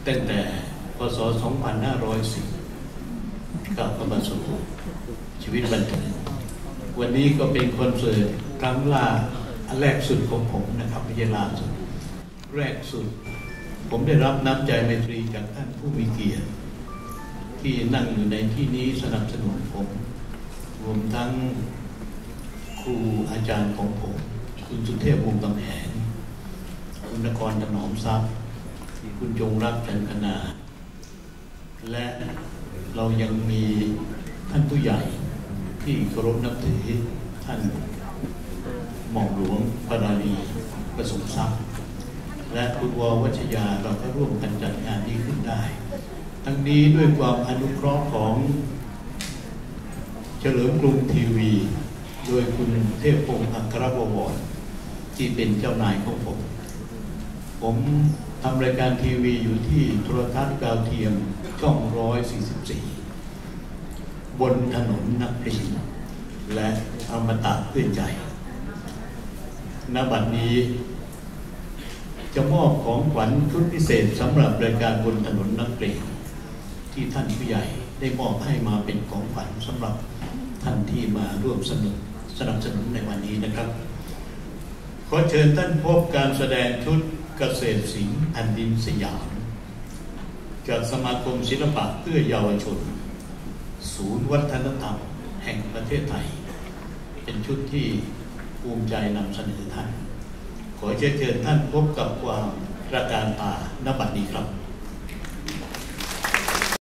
ตั้งแต่พศ 2510ก็เข้ามาสู่ชีวิตบันเทิงวันนี้ก็เป็นคอนเสิร์ตครั้งอันแรกสุดของผมนะครับไม่ใช่ล่าสุดแรกสุดผมได้รับน้ำใจไมตรีจากท่านผู้มีเกียรติที่นั่งอยู่ในที่นี้สนับสนุนผมรวมทั้งครูอาจารย์ของผมคุณสุเทพวงศ์กำแหงคุณนครถนอมทรัพย์คุณจงรักจันทนาและเรายังมีท่านผู้ใหญ่ที่เคารพนับถือท่านหม่อมหลวงปราณีประสงค์ทรัพย์และคุณววัชยาเราก็ร่วมกันจัดงานนี้ขึ้นได้ทั้งนี้ด้วยความอนุเคราะห์ของเฉลิมกรุงทีวีโดยคุณเทพพงศ์อัครบวรที่เป็นเจ้านายของผมทำรายการทีวีอยู่ที่โทรทัศน์ดาวเทียมช่อง144บนถนนนักพลีและอมตะเพื่อใจณ บัดนี้จะมอบของขวัญชุดพิเศษสำหรับรายการบนถนนนักพลีที่ท่านผู้ใหญ่ได้มอบให้มาเป็นของขวัญสำหรับท่านที่มาร่วมสนับสนุนในวันนี้นะครับขอเชิญท่านพบการแสดงชุดเกษตรศิลป์แผ่นดินสยามจากสมาคมศิลปะเพื่อเยาวชนศูนย์วัฒนธรรมแห่งประเทศไทยเป็นชุดที่ภูมิใจนำเสนอท่านขอเชิญท่านพบกับความตระการตาณ บัดนี้ครับ